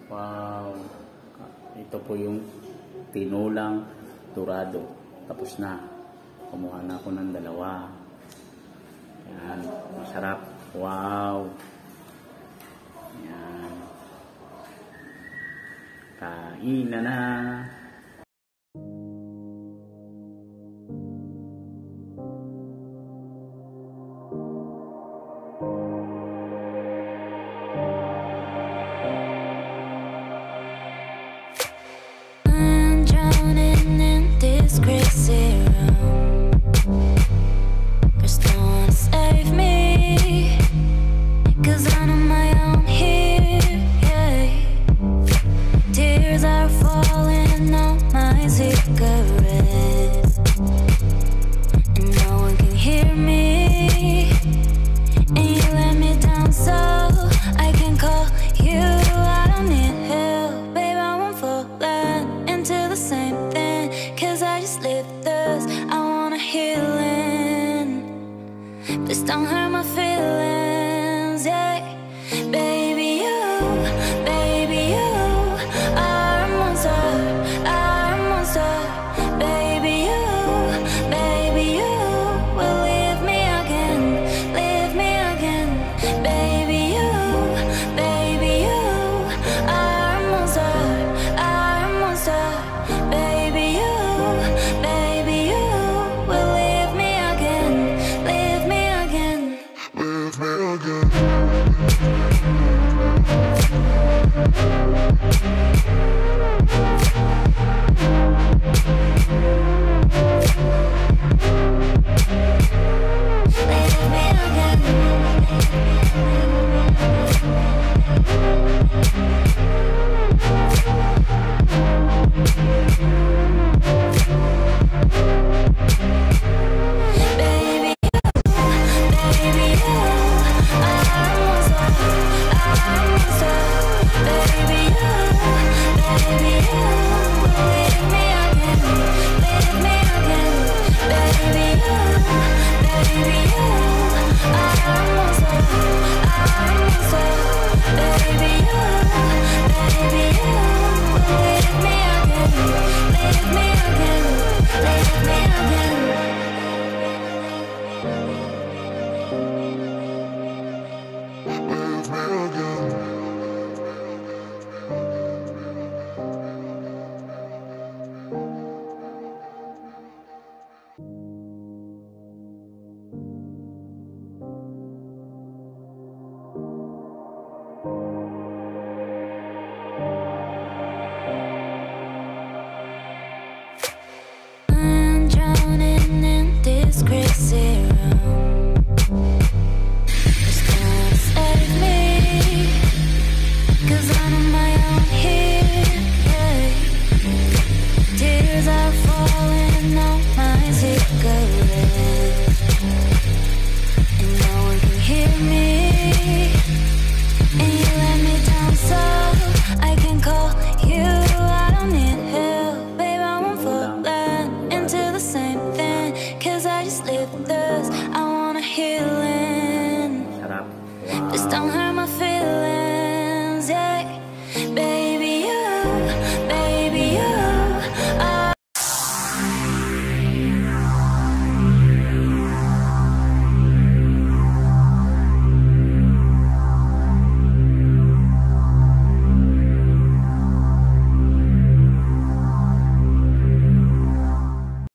Wow. Ito po yung tinolang Dorado. Tapos na. Kumuha na ako ng dalawa. Yan. Masarap. Wow. Yan. Kain na. Crazy room. There's no one to save me, 'cause I'm on my own here, yeah. Tears are falling on my cigarette, and no one can hear me. And you let me down so I can call you. I don't need help, babe, I won't fall into the same thing, 'cause I just live this. I want a healing. Please don't hurt my feelings, yeah. Baby, you are a monster, are a monster. Baby, you will leave me again, leave me again. Baby, you are a monster, are a monster. Baby, you will leave me again, leave me again. Leave me again. Crazy room. There's no one to save me, 'cause I'm on my own here, yeah. Tears are falling on my cigarette, and no one can hear me. And you let me down so I can call you. I don't need help, babe, I won't fall into the same thing, 'cause I just live this. I want a healing. Sarap. Please don't hurt my feelings, yeah. Baby,